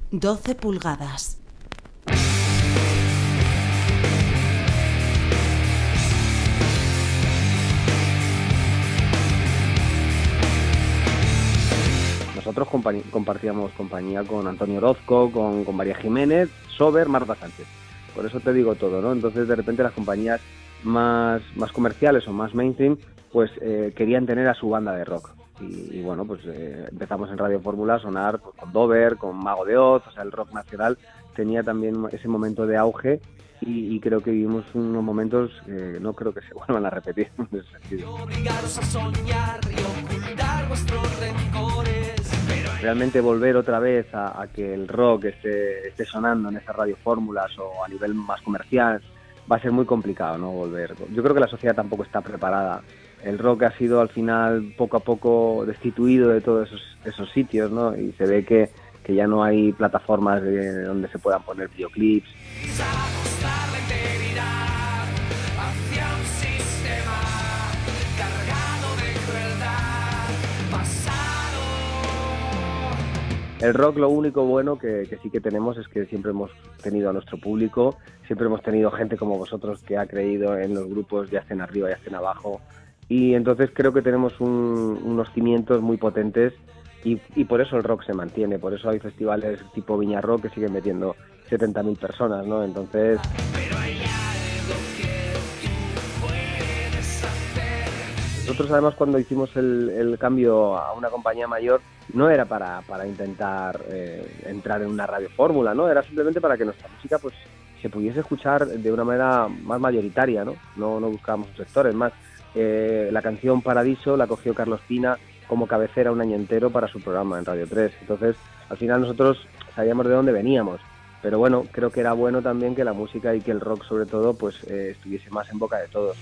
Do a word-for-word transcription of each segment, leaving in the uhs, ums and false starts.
doce pulgadas. Nosotros compartíamos compañía con Antonio Orozco, con, con María Jiménez, Sober, Marta Sánchez. Por eso te digo todo, ¿no? Entonces, de repente, las compañías más, más comerciales o más mainstream, pues eh, querían tener a su banda de rock. Y, y bueno, pues eh, empezamos en Radio Fórmula a sonar pues, con Dover, con Mago de Oz, o sea, el rock nacional tenía también ese momento de auge y, y creo que vivimos unos momentos que no creo que se vuelvan a repetir en ese sentido. Realmente volver otra vez a, a que el rock esté, esté sonando en esas radiofórmulas o a nivel más comercial va a ser muy complicado, ¿no? Volver. Yo creo que la sociedad tampoco está preparada. El rock ha sido al final poco a poco destituido de todos esos, esos sitios, ¿no? Y se ve que, que ya no hay plataformas de, donde se puedan poner videoclips. El rock, lo único bueno que, que sí que tenemos es que siempre hemos tenido a nuestro público, siempre hemos tenido gente como vosotros que ha creído en los grupos, ya estén arriba, ya estén abajo, y entonces creo que tenemos un, unos cimientos muy potentes y, y por eso el rock se mantiene, por eso hay festivales tipo Viña Rock que siguen metiendo setenta mil personas, ¿no? Entonces... Nosotros además cuando hicimos el, el cambio a una compañía mayor no era para, para intentar eh, entrar en una radiofórmula, ¿no? Era simplemente para que nuestra música pues se pudiese escuchar de una manera más mayoritaria, ¿no? No, no buscábamos un sector, es más, eh, la canción Paradiso la cogió Carlos Pina como cabecera un año entero para su programa en Radio tres. Entonces, al final nosotros sabíamos de dónde veníamos, pero bueno, creo que era bueno también que la música y que el rock sobre todo pues eh, estuviese más en boca de todos.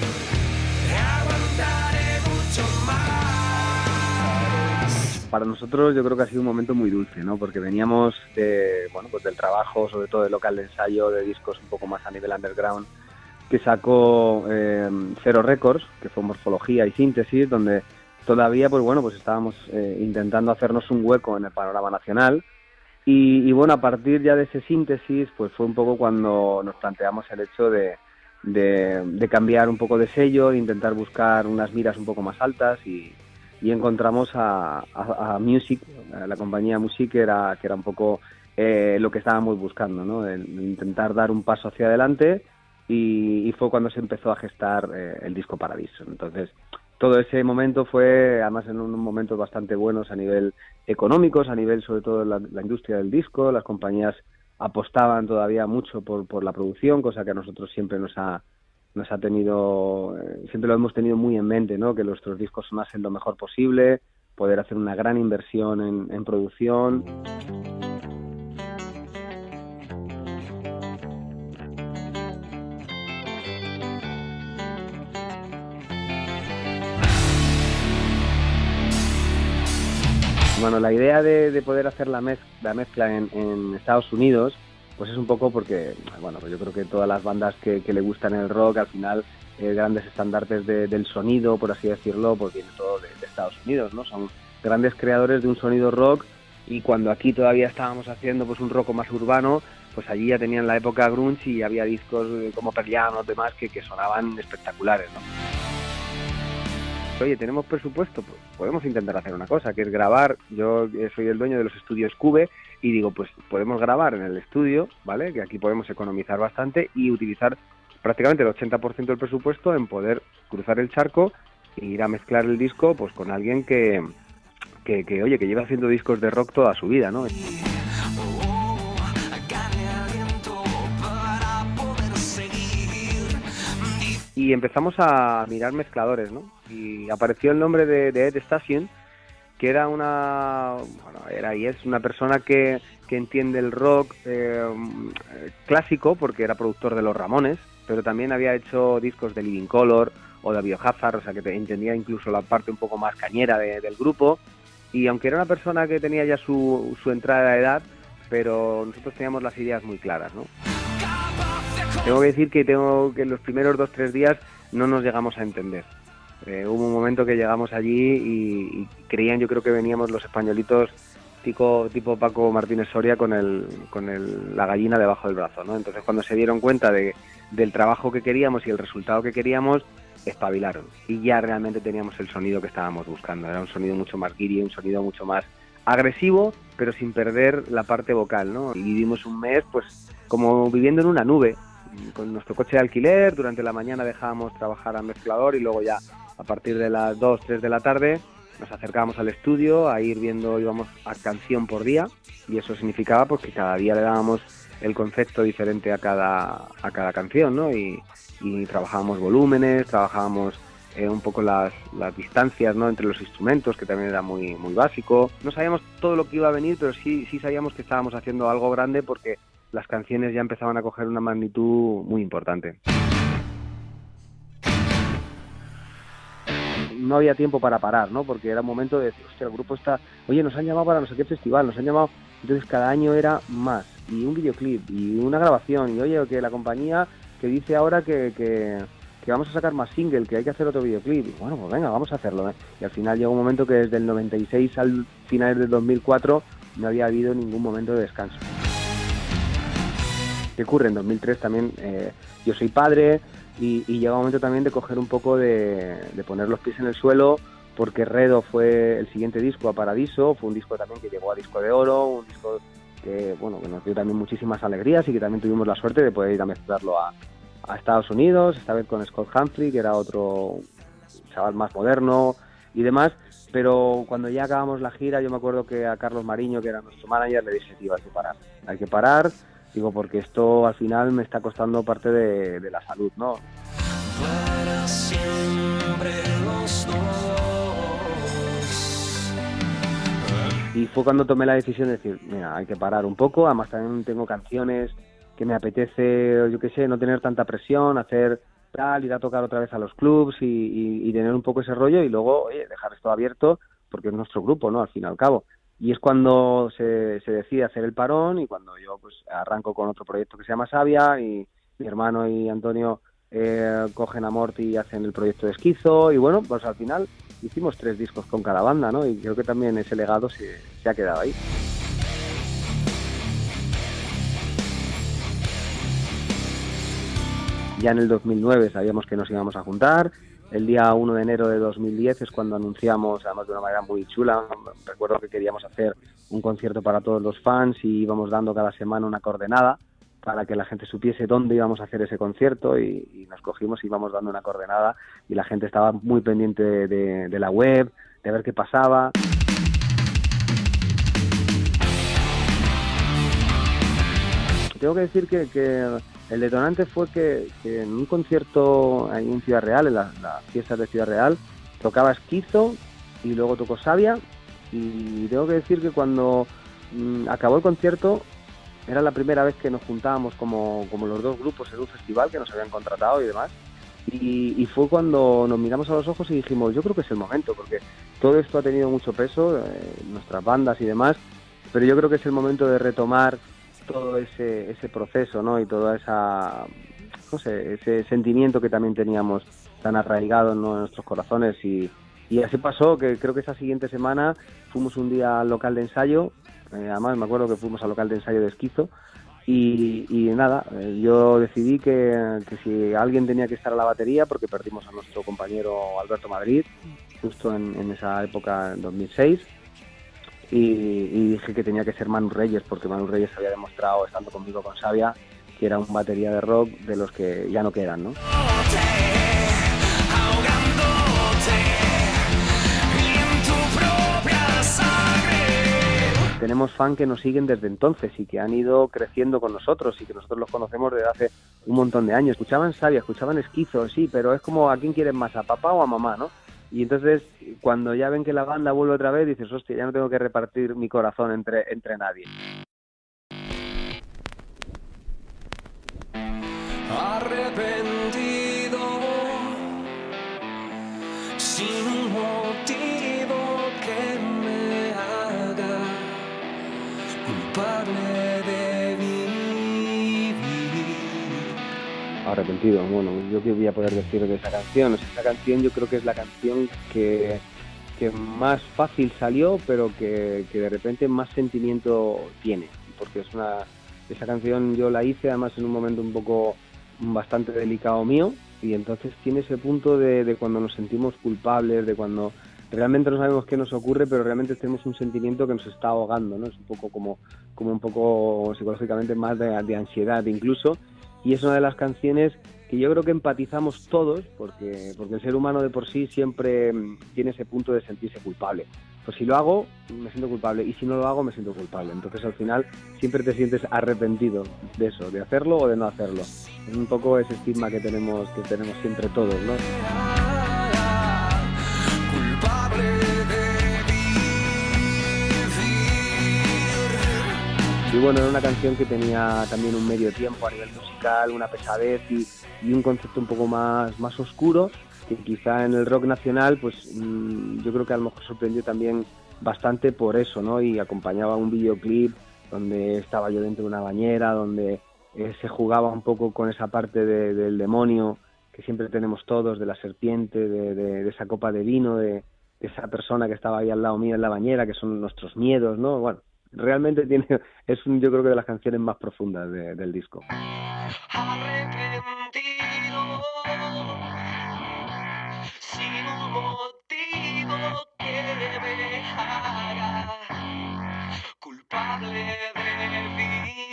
Para nosotros yo creo que ha sido un momento muy dulce, ¿no? Porque veníamos de, bueno, pues del trabajo, sobre todo de local de ensayo, de discos un poco más a nivel underground, que sacó eh, Cero Records, que fue Morfología y Síntesis, donde todavía pues bueno pues estábamos eh, intentando hacernos un hueco en el panorama nacional. Y, y bueno, a partir ya de ese Síntesis, pues fue un poco cuando nos planteamos el hecho de, de, de cambiar un poco de sello, de intentar buscar unas miras un poco más altas y y encontramos a, a, a Music, a la compañía Music, que era, que era un poco eh, lo que estábamos buscando, ¿no? El, intentar dar un paso hacia adelante y, y fue cuando se empezó a gestar eh, el disco Paradiso. Entonces, todo ese momento fue, además, en unos momentos bastante buenos a nivel económicos, a nivel sobre todo de la, la industria del disco. Las compañías apostaban todavía mucho por, por la producción, cosa que a nosotros siempre nos ha nos ha tenido, siempre lo hemos tenido muy en mente, ¿no? Que nuestros discos sonasen lo mejor posible, poder hacer una gran inversión en, en producción. Bueno, la idea de, de poder hacer la, mez, la mezcla en, en Estados Unidos pues es un poco porque, bueno, yo creo que todas las bandas que, que le gustan el rock, al final, eh, grandes estandartes de, del sonido, por así decirlo, pues viene todo de, de Estados Unidos, ¿no? Son grandes creadores de un sonido rock y cuando aquí todavía estábamos haciendo pues un rock más urbano, pues allí ya tenían la época grunge y había discos como Pearl Jam o demás que, que sonaban espectaculares, ¿no? Oye, ¿tenemos presupuesto? Pues podemos intentar hacer una cosa, que es grabar. Yo soy el dueño de los estudios Cube y digo, pues podemos grabar en el estudio, ¿vale? Que aquí podemos economizar bastante y utilizar prácticamente el ochenta por ciento del presupuesto en poder cruzar el charco e ir a mezclar el disco pues con alguien que, que, que oye, que lleva haciendo discos de rock toda su vida, ¿no? Y empezamos a mirar mezcladores, ¿no? Y apareció el nombre de, de Ed Stasiun, que era una, bueno, era y es una persona que, que entiende el rock eh, clásico, porque era productor de Los Ramones, pero también había hecho discos de Living Colour o de Biohazard, o sea que entendía incluso la parte un poco más cañera de, del grupo. Y aunque era una persona que tenía ya su, su entrada de edad, pero nosotros teníamos las ideas muy claras, ¿no? Tengo que decir que tengo que en los primeros dos tres días no nos llegamos a entender. Eh, hubo un momento que llegamos allí y, y creían, yo creo que veníamos los españolitos tipo, tipo Paco Martínez Soria con, el, con el, la gallina debajo del brazo, ¿no? Entonces cuando se dieron cuenta de, del trabajo que queríamos y el resultado que queríamos, espabilaron. Y ya realmente teníamos el sonido que estábamos buscando. Era un sonido mucho más guiri, un sonido mucho más agresivo, pero sin perder la parte vocal, ¿no? Y vivimos un mes, pues, como viviendo en una nube, con nuestro coche de alquiler. Durante la mañana dejábamos trabajar al mezclador y luego ya a partir de las dos, tres de la tarde nos acercábamos al estudio a ir viendo, íbamos a canción por día, y eso significaba pues que cada día le dábamos el concepto diferente a cada, a cada canción, ¿no? Y, y trabajábamos volúmenes, trabajábamos eh, un poco las, las distancias, ¿no?, entre los instrumentos, que también era muy, muy básico. No sabíamos todo lo que iba a venir, pero sí, sí sabíamos que estábamos haciendo algo grande porque las canciones ya empezaban a coger una magnitud muy importante. No había tiempo para parar, ¿no? Porque era un momento de decir, hostia, el grupo está... Oye, nos han llamado para no sé qué festival, nos han llamado... Entonces cada año era más, y un videoclip, y una grabación, y oye, que la compañía que dice ahora que, que, que vamos a sacar más single, que hay que hacer otro videoclip. Y bueno, pues venga, vamos a hacerlo, ¿eh? Y al final llegó un momento que desde el noventa y seis al finales del dos mil cuatro no había habido ningún momento de descanso. ¿Qué ocurre? En dos mil tres también eh, yo soy padre, y, y llega un momento también de coger un poco de, de poner los pies en el suelo, porque Redo fue el siguiente disco a Paradiso, fue un disco también que llegó a disco de oro, un disco que, bueno, que nos dio también muchísimas alegrías y que también tuvimos la suerte de poder ir a mezclarlo a, a Estados Unidos, esta vez con Scott Humphrey, que era otro chaval más moderno y demás. Pero cuando ya acabamos la gira, yo me acuerdo que a Carlos Mariño, que era nuestro manager, le dije, tío, hay que parar, hay que parar, digo, porque esto al final me está costando parte de, de la salud, ¿no? Para siempre los dos. Y fue cuando tomé la decisión de decir, mira, hay que parar un poco. Además también tengo canciones que me apetece, yo qué sé, no tener tanta presión, hacer tal, ir a tocar otra vez a los clubs y, y, y tener un poco ese rollo y luego, oye, dejar esto abierto porque es nuestro grupo, ¿no? Al fin y al cabo. Y es cuando se, se decide hacer el parón y cuando yo pues arranco con otro proyecto que se llama Savia, y mi hermano y Antonio eh, cogen a Morty y hacen el proyecto de Esquizo, y bueno, pues al final hicimos tres discos con cada banda, ¿no? Y creo que también ese legado se, se ha quedado ahí. Ya en el dos mil nueve sabíamos que nos íbamos a juntar. El día uno de enero de dos mil diez es cuando anunciamos, además de una manera muy chula, recuerdo que queríamos hacer un concierto para todos los fans y íbamos dando cada semana una coordenada para que la gente supiese dónde íbamos a hacer ese concierto, y, y nos cogimos y íbamos dando una coordenada y la gente estaba muy pendiente de, de, de la web, de ver qué pasaba. Tengo que decir que, que el detonante fue que, que en un concierto ahí en Ciudad Real, en las la fiestas de Ciudad Real, tocaba Esquizo y luego tocó Savia, y tengo que decir que cuando mmm, acabó el concierto era la primera vez que nos juntábamos como, como los dos grupos en un festival que nos habían contratado y demás, y, y fue cuando nos miramos a los ojos y dijimos, yo creo que es el momento, porque todo esto ha tenido mucho peso, eh, nuestras bandas y demás, pero yo creo que es el momento de retomar todo ese ese proceso, ¿no? Y toda esa, no sé, ese sentimiento que también teníamos tan arraigado, ¿no?, en nuestros corazones, y, y así pasó, que creo que esa siguiente semana fuimos un día al local de ensayo, eh, además me acuerdo que fuimos al local de ensayo de Esquizo, y, y nada, eh, yo decidí que, que si alguien tenía que estar a la batería, porque perdimos a nuestro compañero Alberto Madrid, justo en, en esa época, en dos mil seis, Y, y dije que tenía que ser Manu Reyes, porque Manu Reyes había demostrado, estando conmigo con Savia, que era un batería de rock de los que ya no quedan, ¿no? Tenemos fans que nos siguen desde entonces y que han ido creciendo con nosotros y que nosotros los conocemos desde hace un montón de años. Escuchaban Savia, escuchaban Esquizo, sí, pero es como a quién quieren más, a papá o a mamá, ¿no? Y entonces, cuando ya ven que la banda vuelve otra vez, dices, hostia, ya no tengo que repartir mi corazón entre, entre nadie. Arrepentido, sin un motivo que me haga culpable de vivir. Arrepentido, bueno, yo qué voy a poder decir de esa canción. O sea, esa canción yo creo que es la canción que, que más fácil salió, pero que, que de repente más sentimiento tiene, porque es una esa canción yo la hice además en un momento un poco bastante delicado mío, y entonces tiene ese punto de, de cuando nos sentimos culpables, de cuando realmente no sabemos qué nos ocurre, pero realmente tenemos un sentimiento que nos está ahogando, ¿no? Es un poco como, como un poco psicológicamente más de, de ansiedad incluso, y es una de las canciones que yo creo que empatizamos todos, porque, porque el ser humano de por sí siempre tiene ese punto de sentirse culpable. Pues si lo hago, me siento culpable, y si no lo hago, me siento culpable. Entonces al final siempre te sientes arrepentido de eso, de hacerlo o de no hacerlo. Es un poco ese estigma que tenemos, que tenemos siempre todos, ¿no? Y bueno, era una canción que tenía también un medio tiempo a nivel musical, una pesadez y, y un concepto un poco más, más oscuro, que quizá en el rock nacional, pues mmm, yo creo que a lo mejor sorprendió también bastante por eso, ¿no? Y acompañaba un videoclip donde estaba yo dentro de una bañera, donde eh, se jugaba un poco con esa parte de, del demonio que siempre tenemos todos, de la serpiente, de, de, de esa copa de vino, de, de esa persona que estaba ahí al lado mío en la bañera, que son nuestros miedos, ¿no? Bueno, realmente tiene, es un, yo creo que de las canciones más profundas de, del disco. Arrepentido, sin un motivo que me haga culpable de vivir.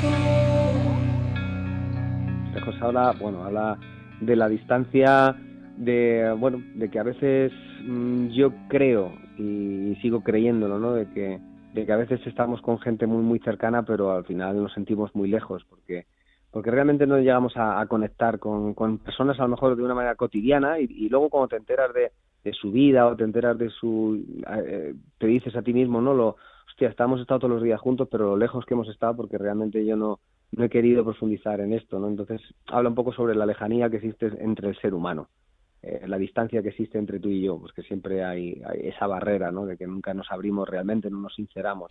Habla, bueno, habla de la distancia de, bueno, de que a veces mmm, yo creo y, y sigo creyéndolo, ¿no? De que, de que a veces estamos con gente muy muy cercana, pero al final nos sentimos muy lejos, porque porque realmente no llegamos a, a conectar con, con personas a lo mejor de una manera cotidiana, y, y luego cuando te enteras de, de su vida o te enteras de su... Eh, te dices a ti mismo, ¿no? Lo, hostia, estamos estado todos los días juntos, pero lo lejos que hemos estado, porque realmente yo no, no he querido profundizar en esto, ¿no? Entonces habla un poco sobre la lejanía que existe entre el ser humano, eh, la distancia que existe entre tú y yo, pues que siempre hay, hay esa barrera, ¿no? De que nunca nos abrimos realmente, no nos sinceramos.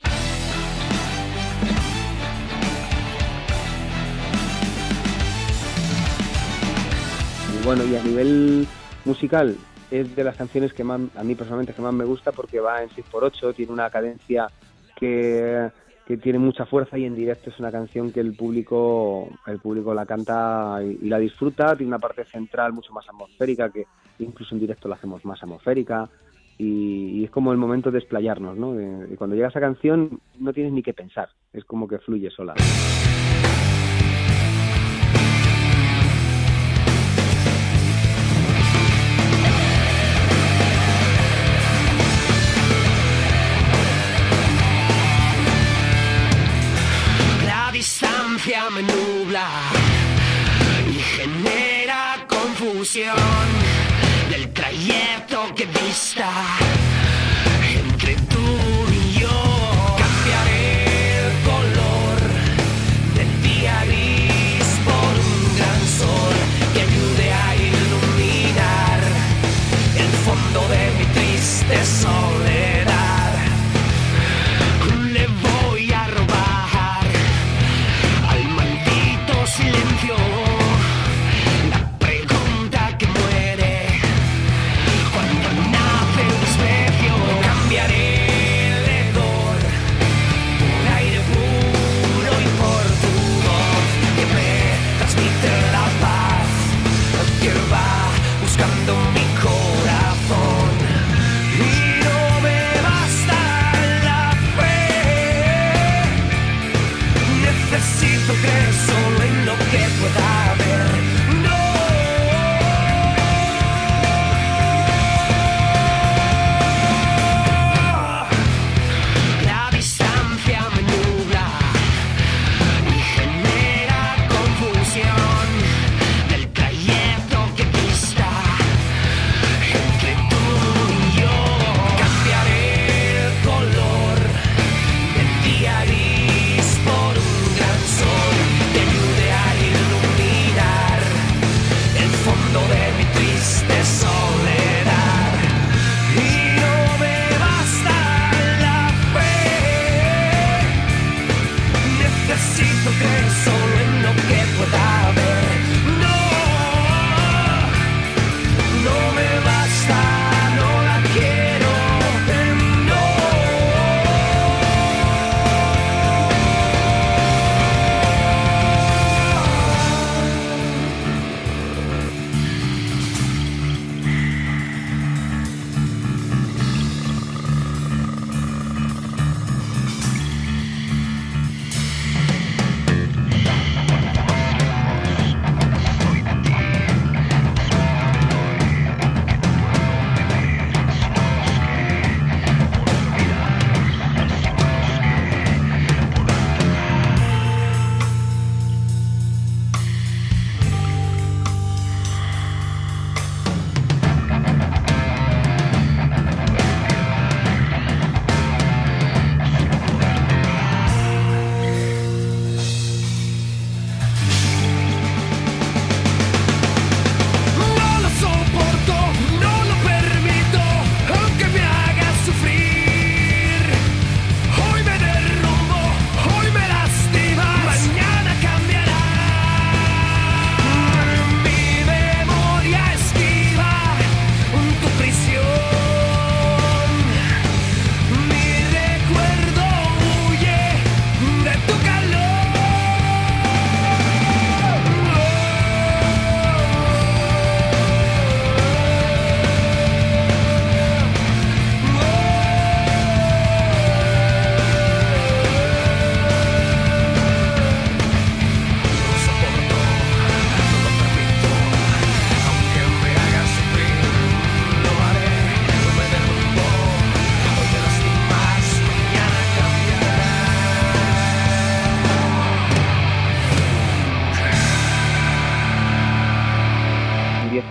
Y bueno, y a nivel musical, es de las canciones que más, a mí personalmente, que más me gusta, porque va en seis por ocho, tiene una cadencia que, que tiene mucha fuerza, y en directo es una canción que el público el público la canta y, y la disfruta. Tiene una parte central mucho más atmosférica, que incluso en directo la hacemos más atmosférica, y, y es como el momento de explayarnos, ¿no? De, de cuando llega esa canción no tienes ni que pensar, es como que fluye sola. Me nubla y genera confusión del trayecto que dista entre tú y yo. Cambiaré el color del día gris por un gran sol que ayude a iluminar el fondo de mi triste soledad. Le voy a robar al maldito silencio la pregunta que muere cuando nace el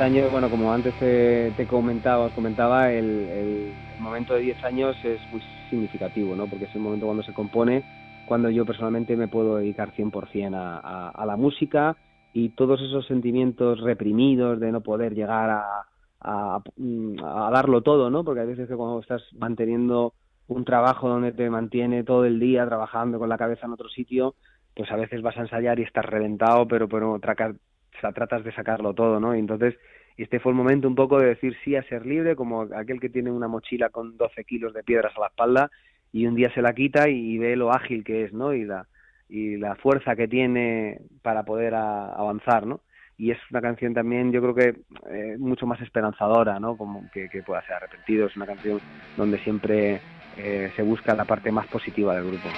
años, bueno, como antes te, te comentaba, os comentaba, el, el, el momento de diez años es muy significativo, ¿no? Porque es el momento cuando se compone, cuando yo personalmente me puedo dedicar cien por ciento a, a, a la música, y todos esos sentimientos reprimidos de no poder llegar a, a, a darlo todo, ¿no? Porque hay veces que cuando estás manteniendo un trabajo donde te mantiene todo el día trabajando con la cabeza en otro sitio, pues a veces vas a ensayar y estás reventado, pero pero traca, o sea, tratas de sacarlo todo, ¿no? Y entonces este fue el momento un poco de decir sí a ser libre, como aquel que tiene una mochila con doce kilos de piedras a la espalda y un día se la quita y ve lo ágil que es, ¿no? Y la y la fuerza que tiene para poder a, avanzar, ¿no? Y es una canción también, yo creo que eh, mucho más esperanzadora, ¿no? Como que, que pueda ser Arrepentido. Es una canción donde siempre eh, se busca la parte más positiva del grupo.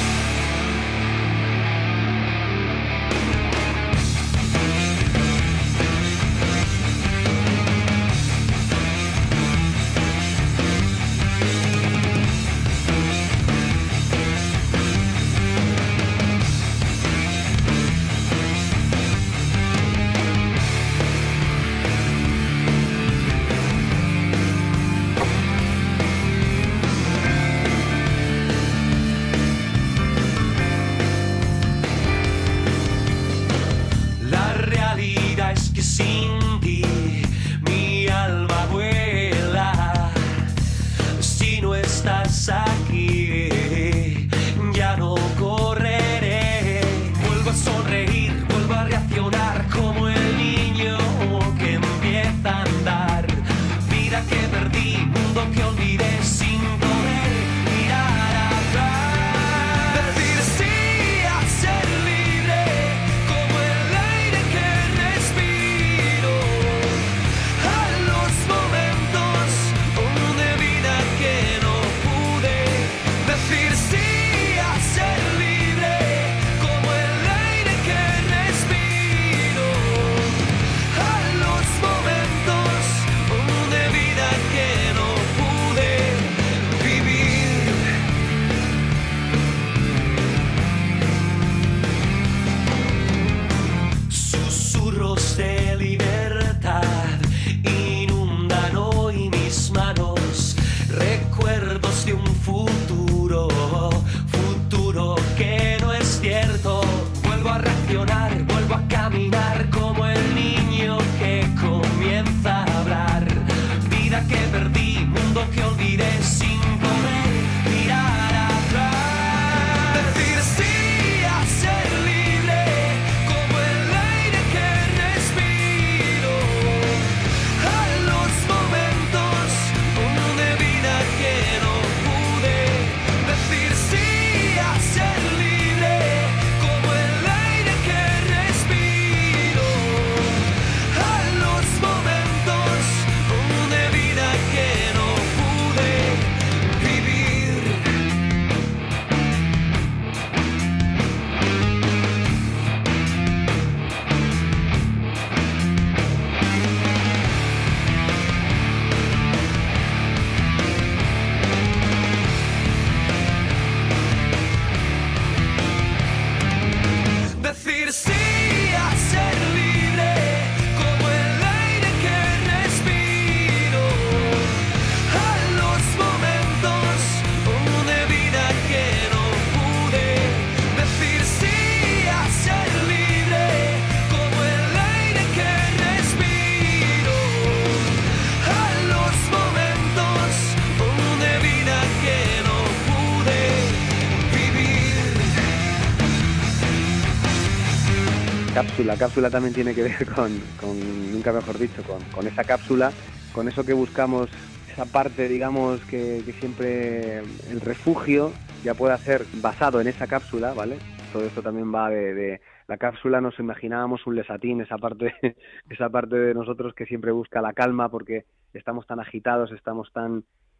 La cápsula también tiene que ver con, con nunca mejor dicho, con, con esa cápsula, con eso que buscamos, esa parte, digamos, que, que siempre el refugio ya pueda ser basado en esa cápsula, ¿vale? Todo esto también va de, de la cápsula, nos imaginábamos un lesatín, esa parte, esa parte de nosotros que siempre busca la calma porque estamos tan agitados, estamos tan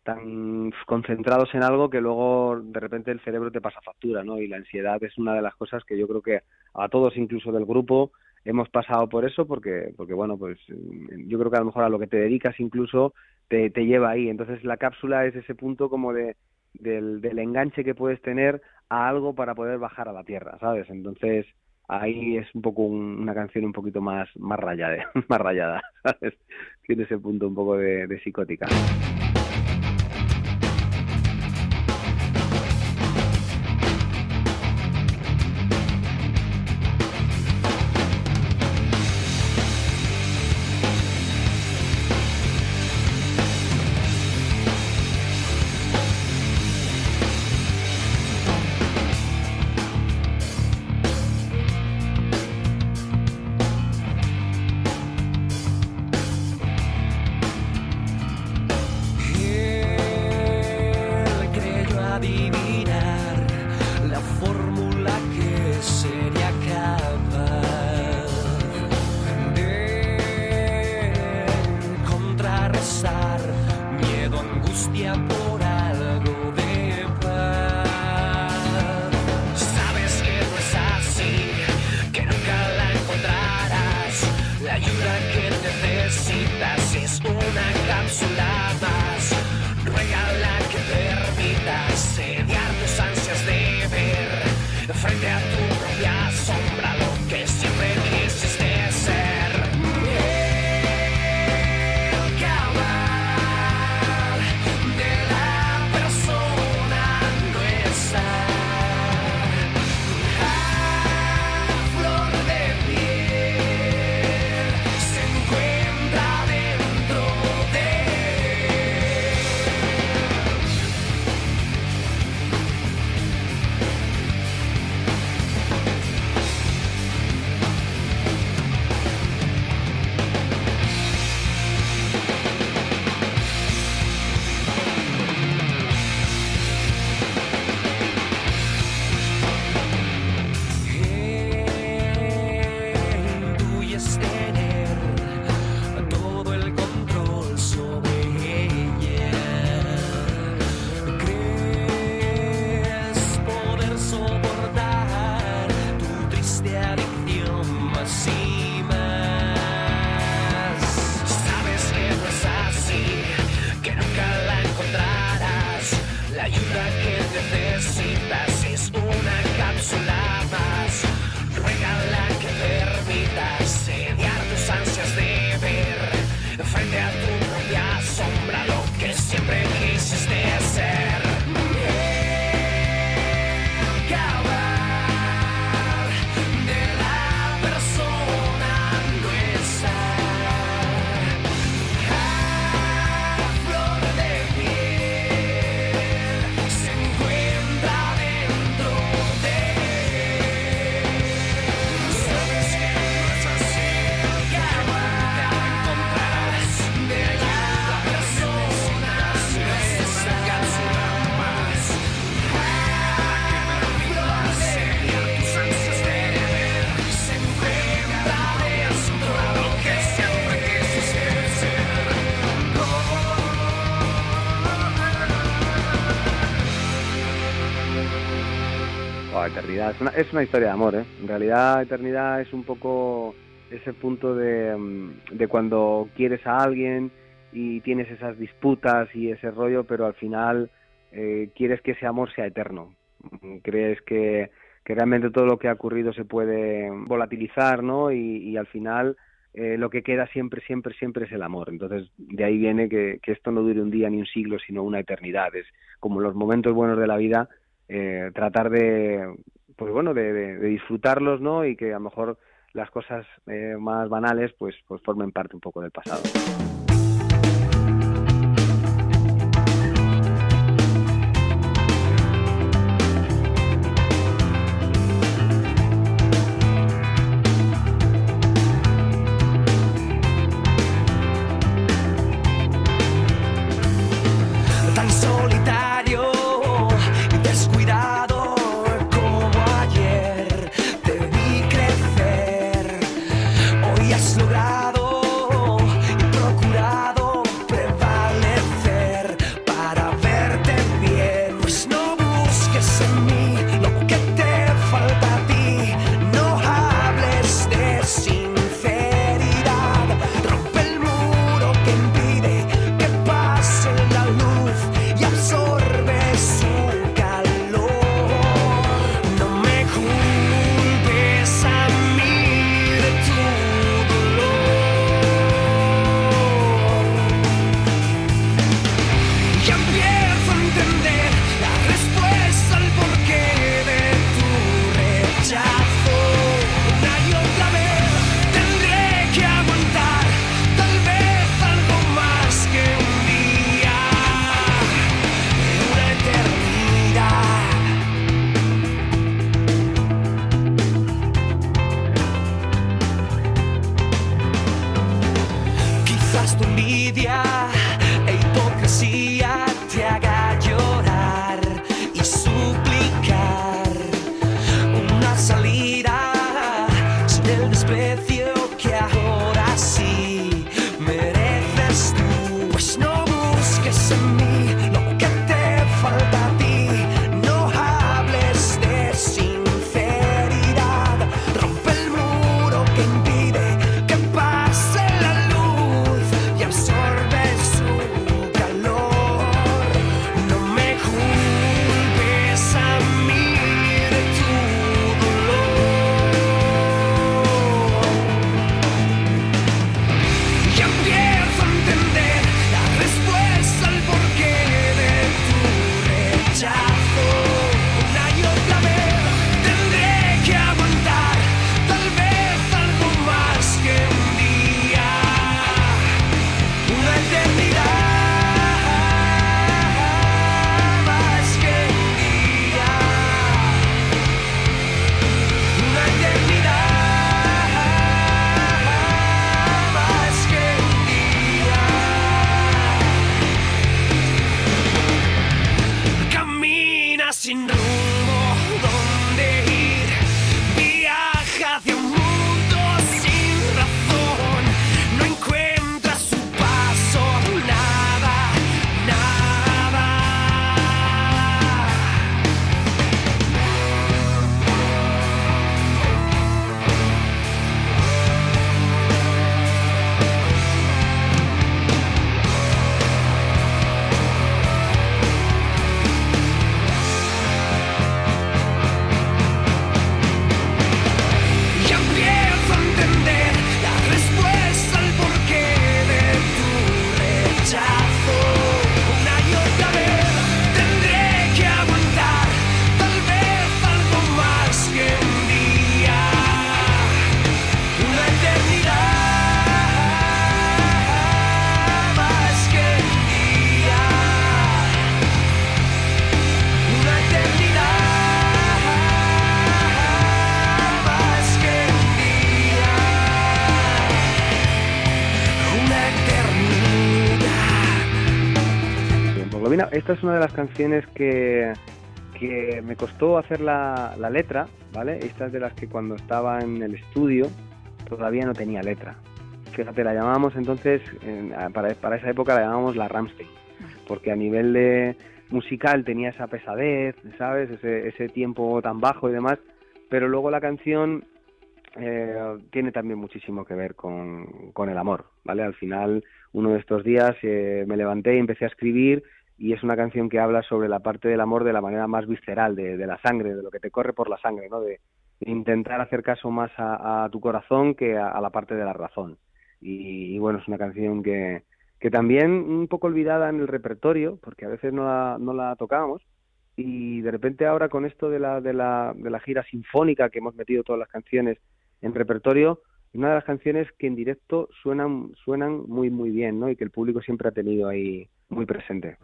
tan concentrados en algo que luego de repente el cerebro te pasa factura, ¿no? Y la ansiedad es una de las cosas que yo creo que a todos, incluso del grupo, hemos pasado por eso porque, porque bueno, pues yo creo que a lo mejor a lo que te dedicas incluso te, te lleva ahí. Entonces la cápsula es ese punto como de del, del enganche que puedes tener a algo para poder bajar a la tierra, ¿sabes? Entonces ahí es un poco un, una canción un poquito más, más rayada, más rayada, ¿sabes? Tiene ese punto un poco de, de psicótica. Eternidad es una, es una historia de amor, ¿eh? En realidad Eternidad es un poco ese punto de, de cuando quieres a alguien y tienes esas disputas y ese rollo, pero al final eh, quieres que ese amor sea eterno. Crees que, que realmente todo lo que ha ocurrido se puede volatilizar, ¿no? Y, y al final eh, lo que queda siempre, siempre, siempre es el amor. Entonces de ahí viene que, que esto no dure un día ni un siglo, sino una eternidad. Es como los momentos buenos de la vida. Eh, tratar de, pues bueno, de, de, de disfrutarlos, ¿no? Y que a lo mejor las cosas eh, más banales, pues, pues formen parte un poco del pasado. Tan solitario y descuidado como ayer, te vi crecer. Hoy has logrado y procurado en mí lo que te falta a ti. No hables de sinceridad, rompe el muro que impide que pase la luz y absorbe su calor. No me culpes a mí de tu dolor. Y empiezo a entender la respuesta al porqué de tu rechazo. Una y otra vez tendré que aguantar, tal vez algo más que un día, una eternidad más que un día, una eternidad más que un día. Camina sin rumbo, ¿dónde ir? Viaja hacia un mundo sin razón, no encuentra su paso, nada, nada. Y empiezo a entender la respuesta al porqué de tu rechazo. Una y otra vez tendré que aguantar, tal vez algo más que un día, una eternidad más que un día, una eternidad más que un día, una eternidad. Hemoglobina, esta es una de las canciones que, que me costó hacer la, la letra, ¿vale? Esta es de las que cuando estaba en el estudio todavía no tenía letra. Fíjate, la llamábamos entonces, en- para, para esa época la llamábamos la Rammstein, porque a nivel de musical tenía esa pesadez, ¿sabes? Ese, ese tiempo tan bajo y demás, pero luego la canción eh, tiene también muchísimo que ver con, con el amor, ¿vale? Al final, uno de estos días eh, me levanté y empecé a escribir, y es una canción que habla sobre la parte del amor de la manera más visceral, de, de la sangre, de lo que te corre por la sangre, ¿no? De, de intentar hacer caso más a, a tu corazón que a, a la parte de la razón. Y, y bueno, es una canción que, que también un poco olvidada en el repertorio, porque a veces no la, no la tocábamos, y de repente ahora con esto de la, de la, de la gira sinfónica que hemos metido todas las canciones en repertorio, una de las canciones que en directo suenan, suenan muy muy bien, ¿no? Y que el público siempre ha tenido ahí muy presente.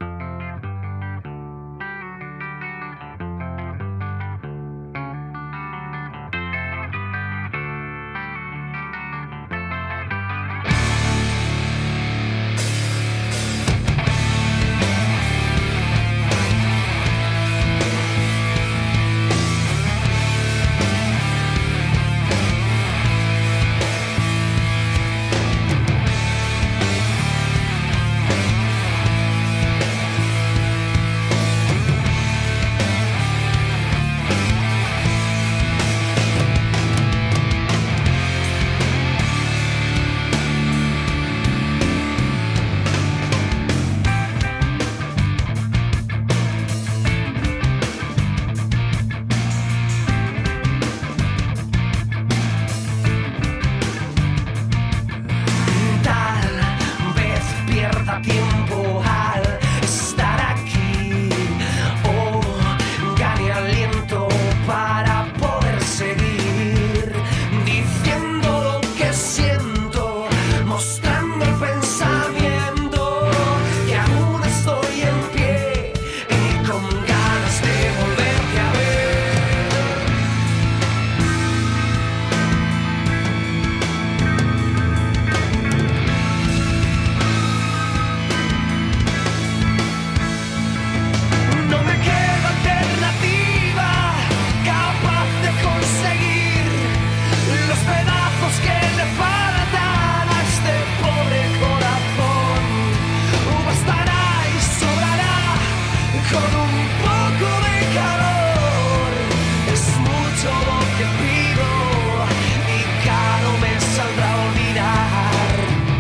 con un poco de calor. Es mucho lo que pido y caro me saldrá olvidar.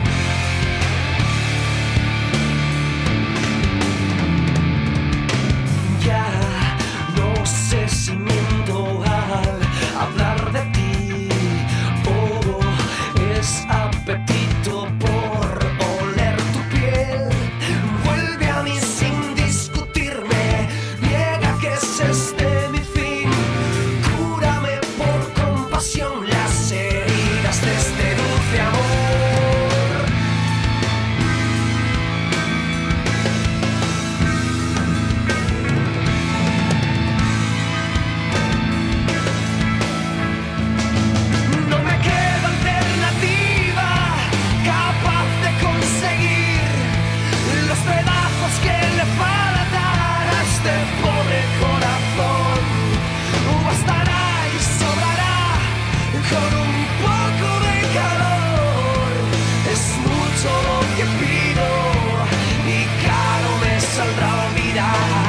Ya no sé si miento al hablar de ti. Oh, es apetito por oler tu piel. Vuelve a mí sin discutirme, niega que es este mi fin. Cúrame por compasión las heridas de este dulce amor. No me queda alternativa capaz de conseguir los pedazos que le faltan a este pobre corazón. Bastará y sobrará con un poco de calor. Es mucho lo que pido y caro me saldrá olvidar.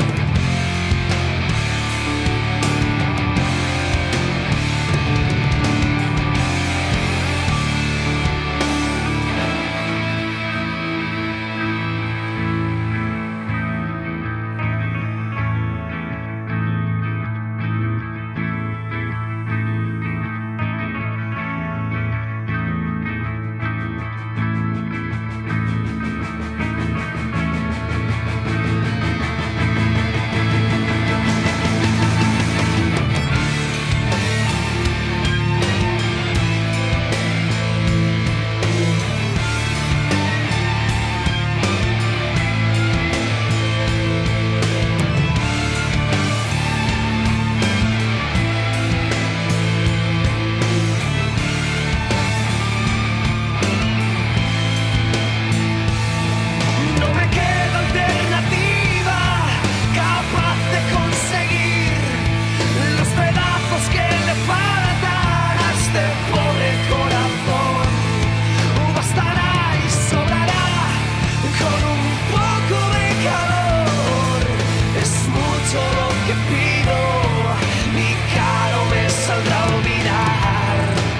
No me queda alternativa capaz de conseguir los pedazos que le faltan a este pobre corazón. Bastará y sobrará con un poco de calor. Es mucho lo que pido y caro me saldrá olvidar.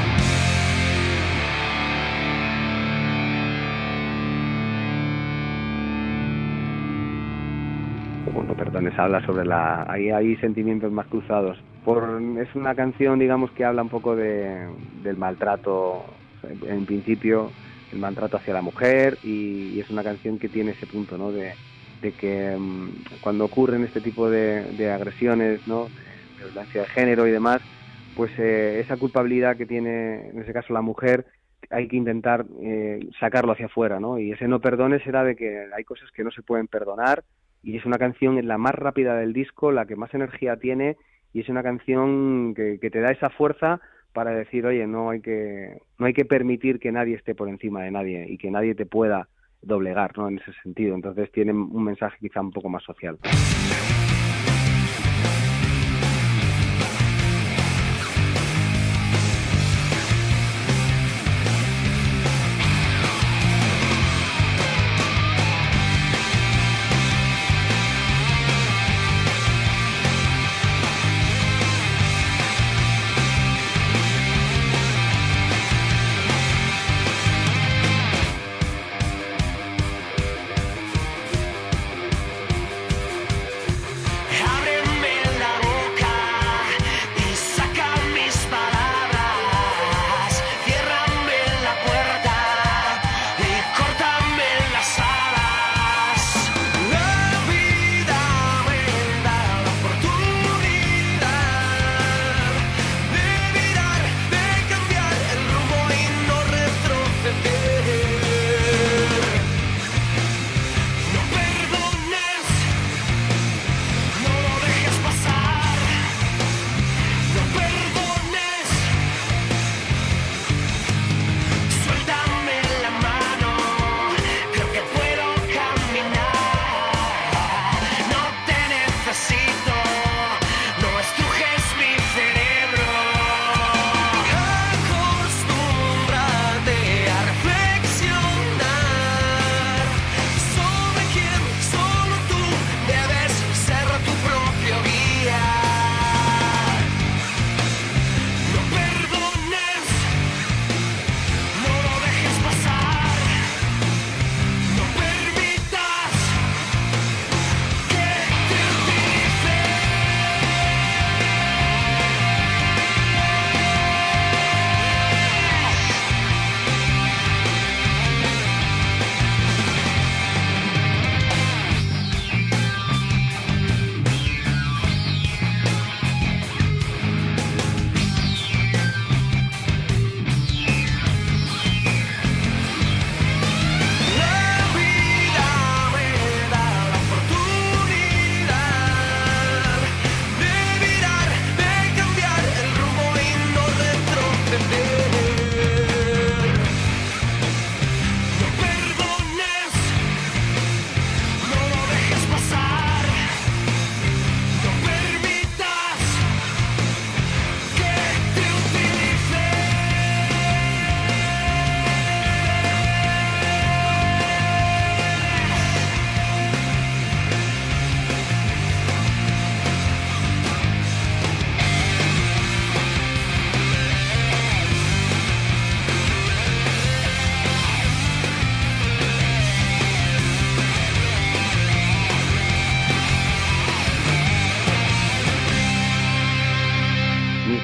Bueno, Perdones habla sobre la... Ahí hay sentimientos más cruzados. Por, es una canción, digamos, que habla un poco de, del maltrato, en principio, el maltrato hacia la mujer, y, y es una canción que tiene ese punto, ¿no? De, de que um, cuando ocurren este tipo de, de agresiones, ¿no? De violencia de género y demás, pues eh, esa culpabilidad que tiene, en ese caso, la mujer, hay que intentar eh, sacarlo hacia afuera, ¿no? Y ese no perdones era de que hay cosas que no se pueden perdonar, y es una canción la más rápida del disco, la que más energía tiene, y es una canción que, que te da esa fuerza para decir, oye, no hay que no hay que permitir que nadie esté por encima de nadie y que nadie te pueda doblegar, ¿no? En ese sentido. Entonces tiene un mensaje quizá un poco más social.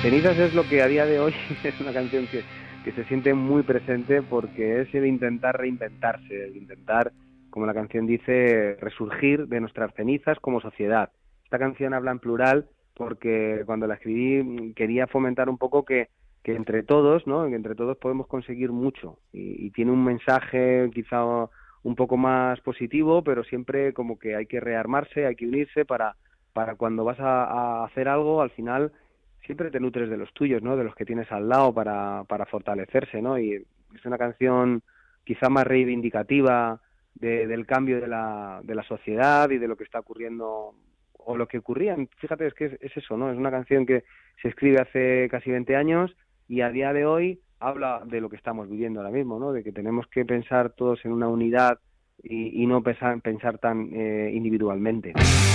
Cenizas es lo que a día de hoy es una canción que, que se siente muy presente, porque es el intentar reinventarse, el intentar, como la canción dice, resurgir de nuestras cenizas como sociedad. Esta canción habla en plural porque cuando la escribí quería fomentar un poco que, que entre todos, ¿no? Que entre todos podemos conseguir mucho, y, y tiene un mensaje quizá un poco más positivo, pero siempre como que hay que rearmarse, hay que unirse para, para cuando vas a, a hacer algo, al final siempre te nutres de los tuyos, ¿no? De los que tienes al lado para, para fortalecerse, ¿no? Y es una canción quizá más reivindicativa de, del cambio de la, de la sociedad y de lo que está ocurriendo, o lo que ocurría. Fíjate, es que es, es eso, ¿no? Es una canción que se escribe hace casi veinte años y a día de hoy habla de lo que estamos viviendo ahora mismo, ¿no? De que tenemos que pensar todos en una unidad y, y no pensar, pensar tan eh, individualmente.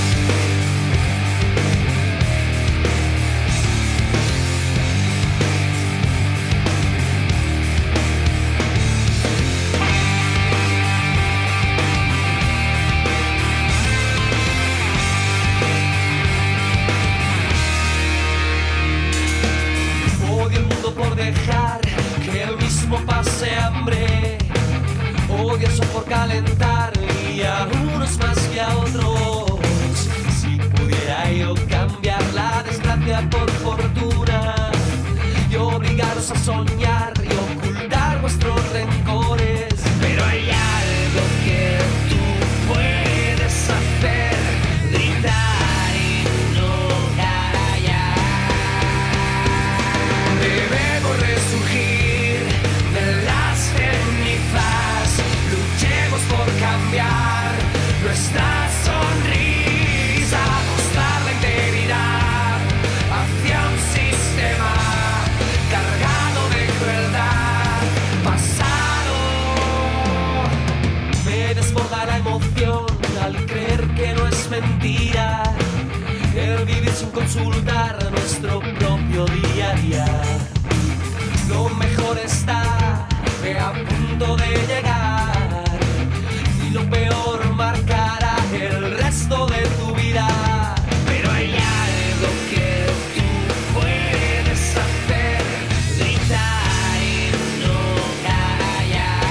Dejar que el mismo pase hambre, odio eso por calentar, y a unos más que a otros. Si pudiera yo cambiar la desgracia por fortuna y obligaros a soñar y ocultar vuestros rencores, pero hay algo que tú puedes hacer: gritar y no callar. Debemos resurgir de las cenizas, luchemos por cambiar nuestra sonrisa, mostrar la integridad hacia un sistema cargado de crueldad pasado. Me desborda la emoción al creer que no es mentira el vivir sin consultar nuestro propio día a día. Lo mejor está a punto de llegar, y lo peor marcará el resto de tu vida. Pero hay algo que tú puedes hacer: gritar y no callar.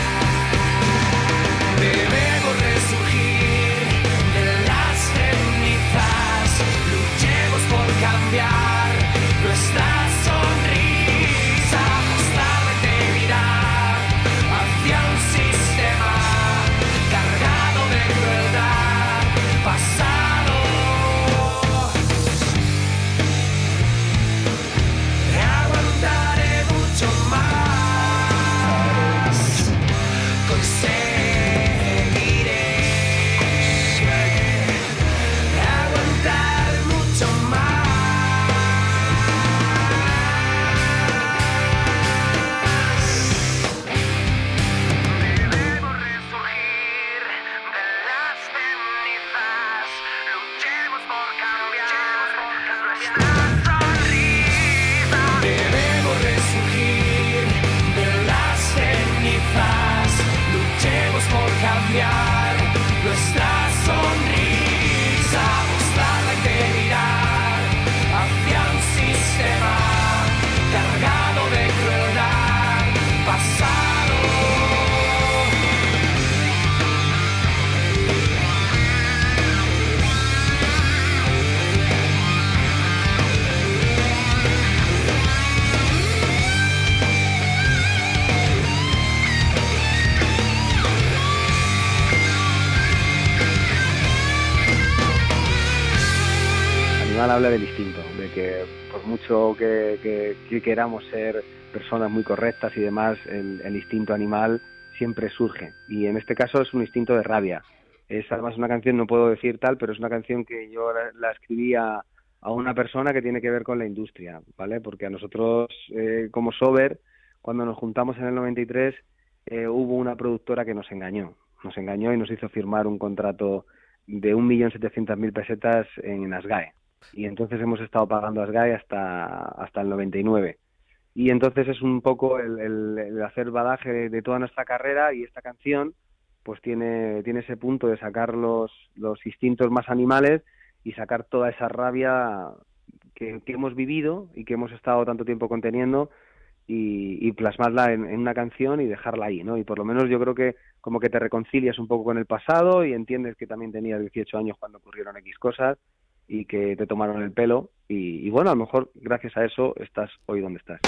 Debemos resurgir de las cenizas, luchemos por cambiar nuestra sonrisa, mostrar la integridad hacia un sistema cargado de crueldad pasado. Aguantaré mucho más, conseguiré aguantar mucho más. Debemos resurgir de las cenizas, luchemos por cambiar nuestra sonrisa. Debemos resurgir de las cenizas, luchemos por cambiar nuestra sonrisa, mostrar la integridad hacia un sistema cargado de crueldad pasado. Animal habla del instinto, de que por mucho que, que, que queramos ser personas muy correctas y demás, el, el instinto animal siempre surge, y en este caso es un instinto de rabia. Es además una canción, no puedo decir tal, pero es una canción que yo la, la escribí a, a una persona que tiene que ver con la industria, ¿vale? Porque a nosotros, eh, como Sober, cuando nos juntamos en el noventa y tres, eh, hubo una productora que nos engañó, nos engañó y nos hizo firmar un contrato de un millón setecientas mil pesetas en Asgae. Y entonces hemos estado pagando Asgae hasta, hasta el noventa y nueve. Y entonces es un poco el, el, el hacer badaje de, de toda nuestra carrera, y esta canción pues tiene, tiene ese punto de sacar los, los instintos más animales y sacar toda esa rabia que, que hemos vivido y que hemos estado tanto tiempo conteniendo y, y plasmarla en, en una canción y dejarla ahí, ¿no? Y por lo menos yo creo que como que te reconcilias un poco con el pasado y entiendes que también tenías dieciocho años cuando ocurrieron X cosas y que te tomaron el pelo y, y bueno, a lo mejor gracias a eso estás hoy donde estás.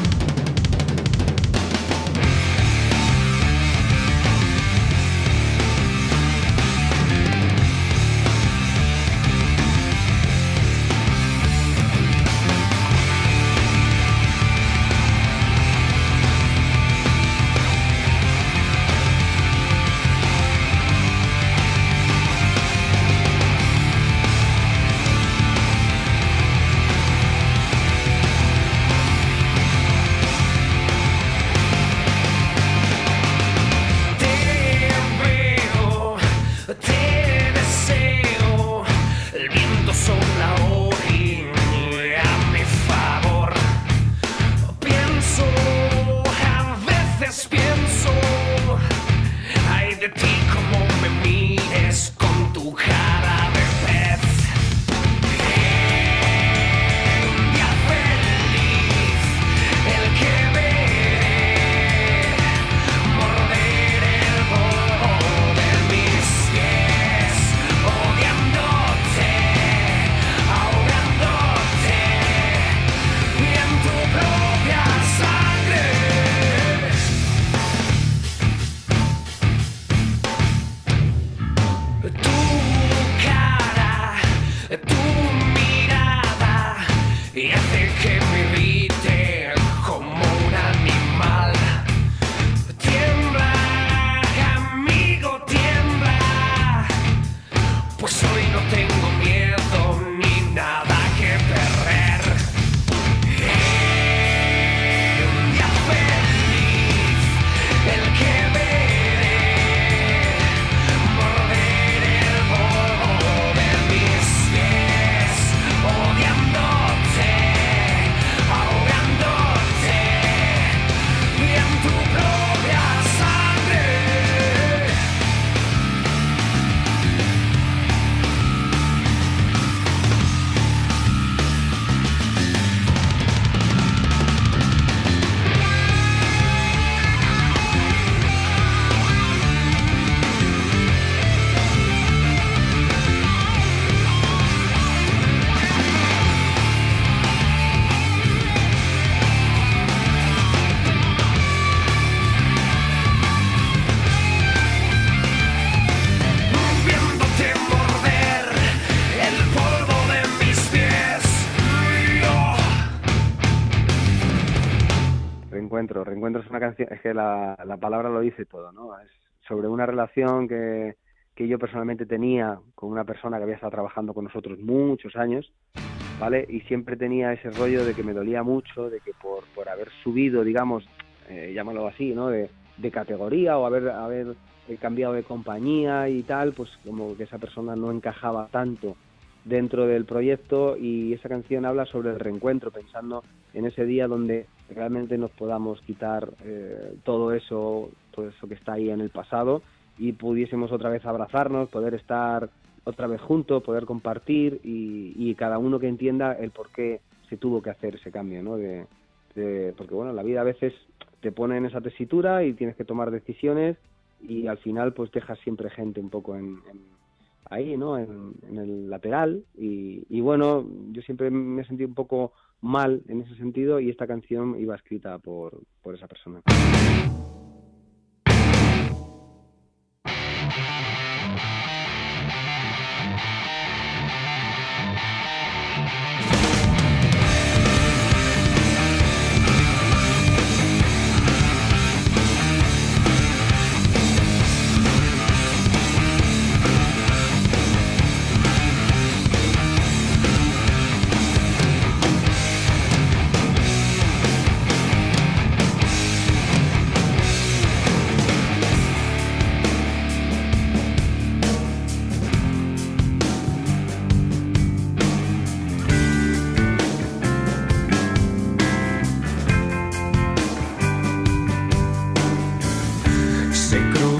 Reencuentro, Reencuentro es una canción, es que la, la palabra lo dice todo, ¿no? Es sobre una relación que, que yo personalmente tenía con una persona que había estado trabajando con nosotros muchos años, ¿vale? Y siempre tenía ese rollo de que me dolía mucho, de que por, por haber subido, digamos, eh, llámalo así, ¿no? De, de categoría o haber, haber cambiado de compañía y tal, pues como que esa persona no encajaba tanto dentro del proyecto, y esa canción habla sobre el reencuentro, pensando en ese día donde realmente nos podamos quitar eh, todo eso, todo eso que está ahí en el pasado, y pudiésemos otra vez abrazarnos, poder estar otra vez juntos, poder compartir, y, y cada uno que entienda el por qué se tuvo que hacer ese cambio, ¿no? De, de, porque bueno, la vida a veces te pone en esa tesitura y tienes que tomar decisiones, y al final pues dejas siempre gente un poco en, en ahí, ¿no? En, en el lateral, y, y bueno, yo siempre me he sentido un poco mal en ese sentido, y esta canción iba escrita por, por esa persona.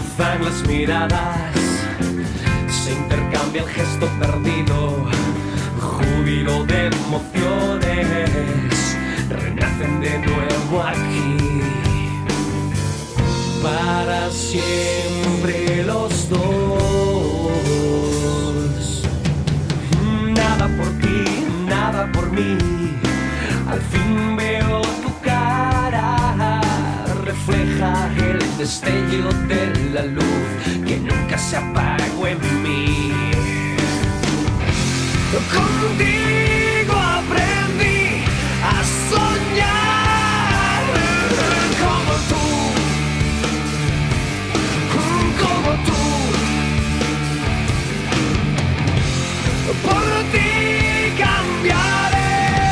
Las miradas, se intercambia el gesto perdido júbilo de emociones renacen de nuevo aquí. Para siempre los dos. Nada por ti, nada por mí. Al fin veo tu cara, refleja el destello de la luz que nunca se apagó en mí. Contigo aprendí a soñar como tú, como tú. Por ti cambiaré.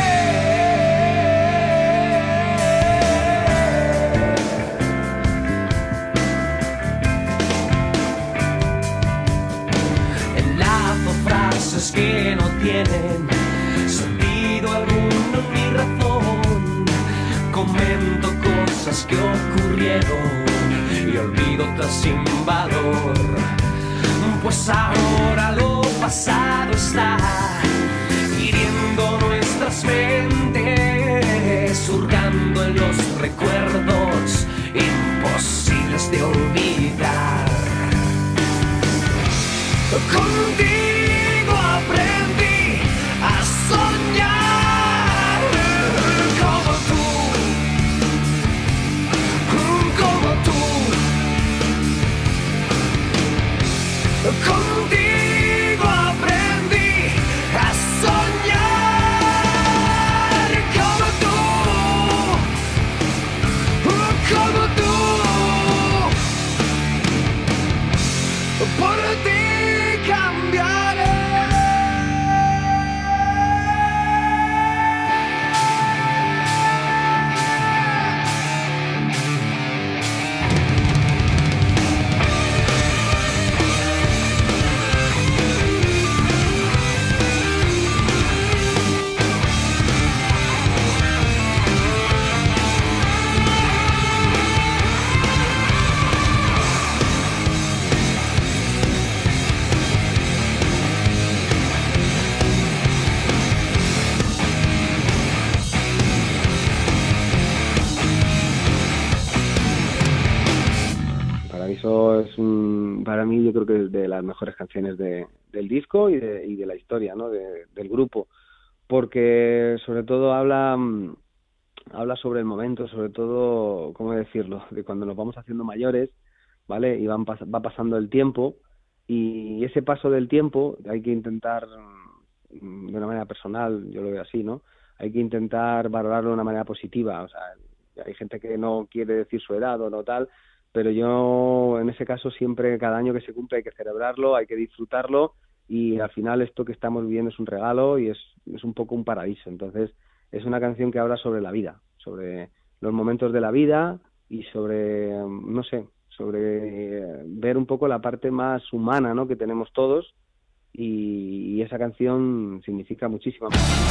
Enlazo frases que no tienen sentido alguno ni razón. Comento cosas que ocurrieron y olvido otras sin valor. Pues ahora lo pasado está hiriendo nuestras mentes, hurgando en los recuerdos imposibles de olvidar. Contigo aprendí a soñar como tú, como tú. Contigo aprendí a soñar como tú, como tú. Por ti cambiaré. Eso es un, para mí yo creo que es de las mejores canciones de, del disco y de, y de la historia, ¿no? de, del grupo, porque sobre todo habla habla sobre el momento, sobre todo, ¿cómo decirlo?, de cuando nos vamos haciendo mayores, ¿vale? Y van pas- va pasando el tiempo, y ese paso del tiempo hay que intentar, de una manera personal, yo lo veo así, ¿no? Hay que intentar valorarlo de una manera positiva. O sea, hay gente que no quiere decir su edad o no tal, pero yo en ese caso siempre, cada año que se cumple hay que celebrarlo, hay que disfrutarlo, y al final esto que estamos viviendo es un regalo y es, es un poco un paraíso. Entonces es una canción que habla sobre la vida, sobre los momentos de la vida y sobre, no sé, sobre ver un poco la parte más humana, ¿no?, que tenemos todos, y, y esa canción significa muchísimo.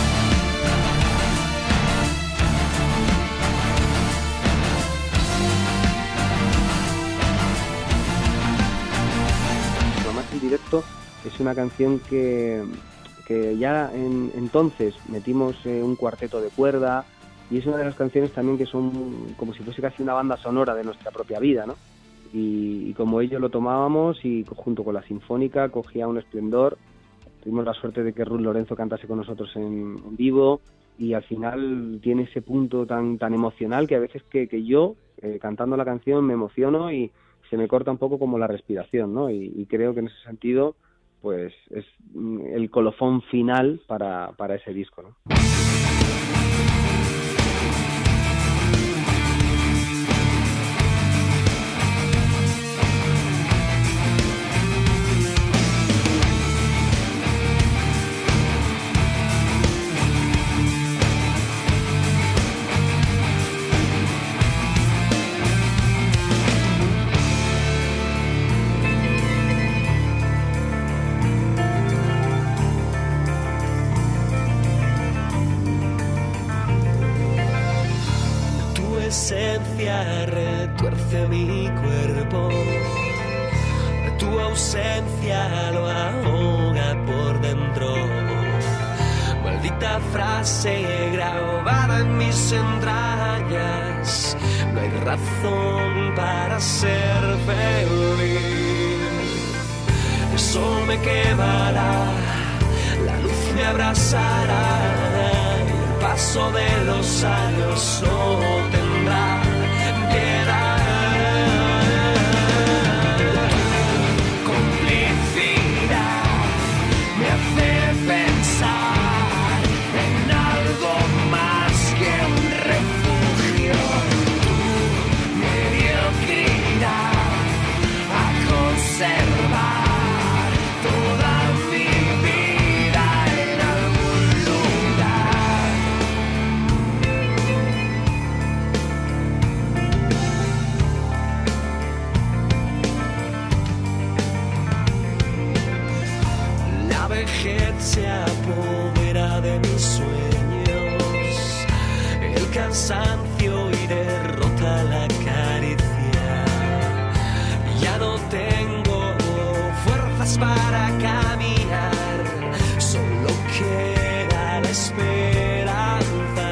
Directo es una canción que, que ya en, entonces metimos eh, un cuarteto de cuerda, y es una de las canciones también que son como si fuese casi una banda sonora de nuestra propia vida, ¿no? Y, y como ellos lo tomábamos, y junto con la Sinfónica cogía un esplendor. Tuvimos la suerte de que Ruth Lorenzo cantase con nosotros en, en vivo, y al final tiene ese punto tan tan emocional que a veces que, que yo eh, cantando la canción me emociono y se me corta un poco como la respiración, ¿no? Y, y creo que en ese sentido, pues es el colofón final para, para ese disco, ¿no? Esencia retuerce mi cuerpo, tu ausencia lo ahoga por dentro. frase grabada en mis entrañas. No hay razón para ser feliz. El sol me quemará, la luz me abrazará, y el paso de los años no tendrá piedad. Complicidad me hace pensar en algo más que un refugio. Tu mediocridad a conservar toda mi vida en algún lugar. La vejez se apodera de mis sueños, el cansancio y derrota la caricia. Ya no tengo fuerzas para caminar, solo queda la esperanza.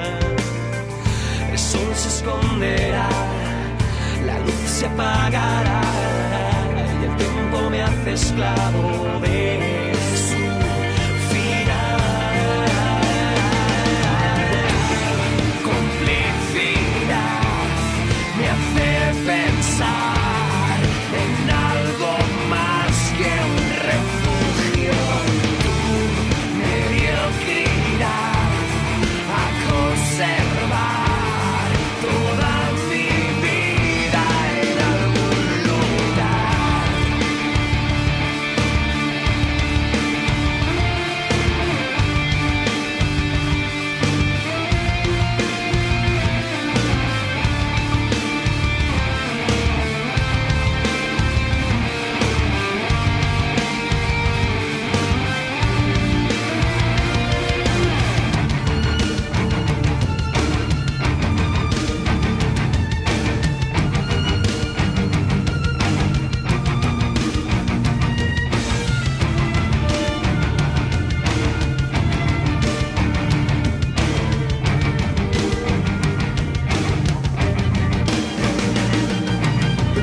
El sol se esconderá, la luz se apagará, y el tiempo me hace esclavo de su final. Complicidad me hace pensar en algo más que un refugio. Tu mediocridad a conservar toda mi vida en algún lugar.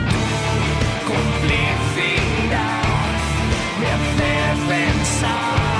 Complicidad me hace pensar